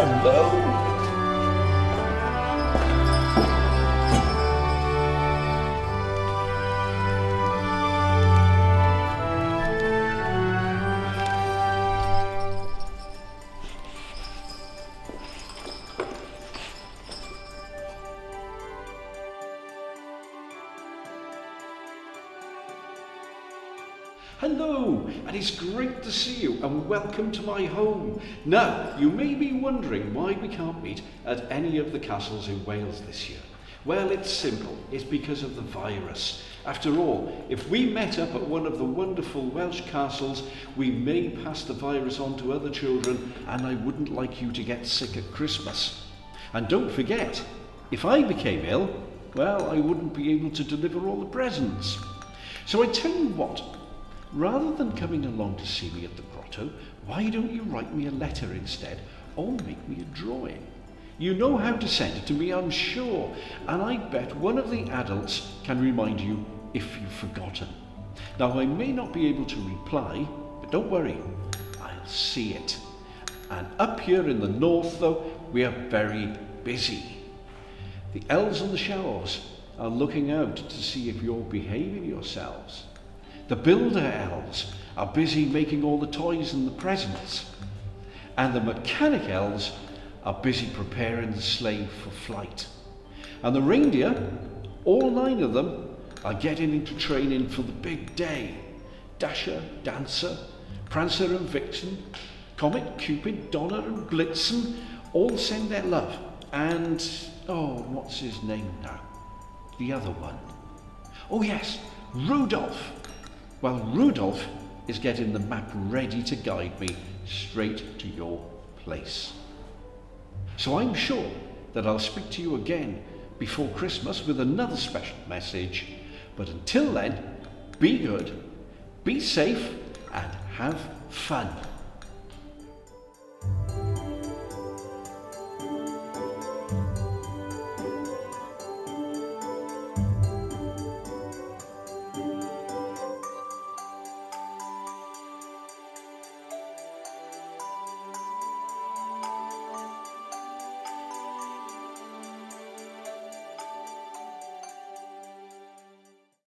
Hello. Hello, and it's great to see you and welcome to my home. Now, you may be wondering why we can't meet at any of the castles in Wales this year. Well, it's simple. It's because of the virus. After all, if we met up at one of the wonderful Welsh castles, we may pass the virus on to other children, and I wouldn't like you to get sick at Christmas. And don't forget, if I became ill, well, I wouldn't be able to deliver all the presents. So I tell you what, rather than coming along to see me at the grotto, why don't you write me a letter instead, or make me a drawing? You know how to send it to me, I'm sure, and I bet one of the adults can remind you if you've forgotten. Now, I may not be able to reply, but don't worry, I'll see it. And up here in the north, though, we are very busy. The elves on the shelves are looking out to see if you're behaving yourselves. The builder elves are busy making all the toys and the presents. And the mechanic elves are busy preparing the sleigh for flight. And the reindeer, all 9 of them, are getting into training for the big day. Dasher, Dancer, Prancer and Vixen, Comet, Cupid, Donner and Blitzen all send their love. And, oh, what's his name now? The other one. Oh yes, Rudolph. Well, Rudolph is getting the map ready to guide me straight to your place. So I'm sure that I'll speak to you again before Christmas with another special message. But until then, be good, be safe, and have fun.